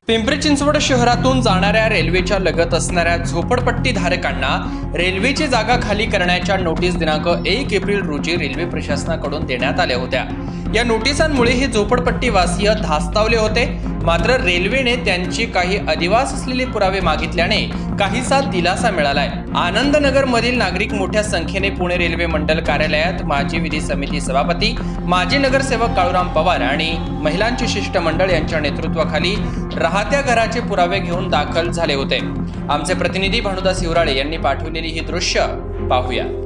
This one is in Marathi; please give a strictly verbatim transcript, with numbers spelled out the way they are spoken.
पिंपरी चिंचवड शहरातून जाणाऱ्या रेल्वेच्या लगत असणाऱ्या झोपडपट्टी धारकांना रेल्वेची जागा खाली करण्याच्या नोटीस दिनांक एक एप्रिल रोजी रेल्वे प्रशासनाकडून देण्यात आल्या होत्या। या नोटिसांमुळे हे झोपडपट्टी वासीय धास्तावले होते। मात्र रेल्वेने त्यांची काही अधिवास असलेले पुरावे मागितल्याने काहीसा दिलासा मिळालाय। आनंदनगर मधील नागरिक मोठ्या संख्येने पुणे रेल्वे मंडल कार्यालयात माजी विधी समिती सभापती, माजी नगरसेवक काळूराम पवार आणि महिलांचे शिष्टमंडळ यांच्या नेतृत्वाखाली राहत्या घराचे पुरावे घेऊन दाखल झाले होते। आमचे प्रतिनिधी भानुदास हिवराळे यांनी पाठवलेली ही दृश्य पाहूया।